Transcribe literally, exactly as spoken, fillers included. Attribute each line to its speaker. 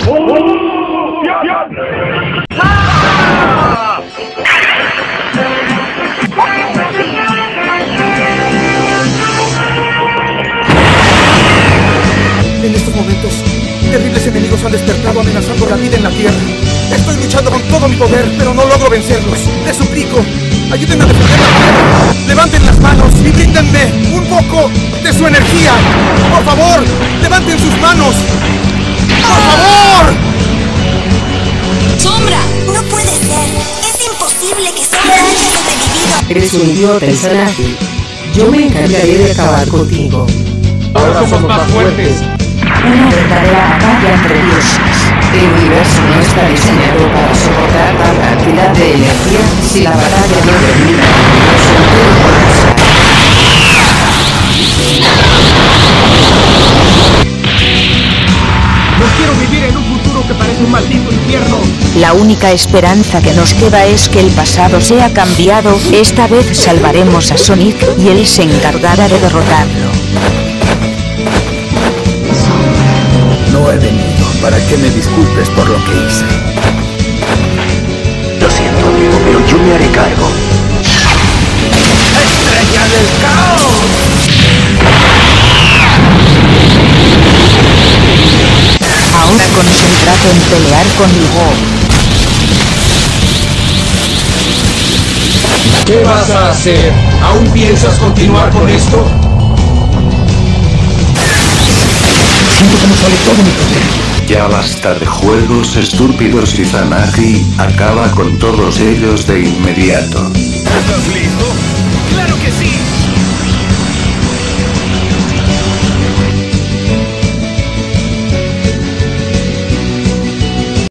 Speaker 1: En estos momentos, terribles enemigos han despertado amenazando la vida en la Tierra. Estoy luchando con todo mi poder, pero no logro vencerlos. Les suplico, ayúdenme a defender la Tierra. Levanten las manos y bríndenme un poco de su energía. Por favor, levanten sus manos. ¡Por favor!
Speaker 2: ¡Sombra! No puede ser. Es imposible que Sombra haya sobrevivido.
Speaker 3: Eres un idiota, Izanagi. Yo me encargaré de acabar contigo.
Speaker 4: Ahora somos más fuertes.
Speaker 3: Una verdadera batalla entre dioses. El universo no está diseñado para soportar la cantidad de energía. Si la batalla no termina, el universo entero colapsa.
Speaker 4: No quiero vivir en un futuro que parece un maldito infierno.
Speaker 5: La única esperanza que nos queda es que el pasado sea cambiado. Esta vez salvaremos a Sonic y él se encargará de derrotarlo.
Speaker 1: No he venido para que me disculpes por lo que hice.
Speaker 6: Lo siento, amigo, pero yo me haré cargo.
Speaker 1: ¡Estrella del caos!
Speaker 5: Ahora concentrado en pelear con Hugo.
Speaker 4: ¿Qué vas a hacer? ¿Aún piensas continuar con esto?
Speaker 1: Siento cómo sale todo mi poder.
Speaker 7: Ya basta de juegos estúpidos. Izanagi acaba con todos ellos de inmediato.
Speaker 1: ¿Estás listo? ¡Claro que sí!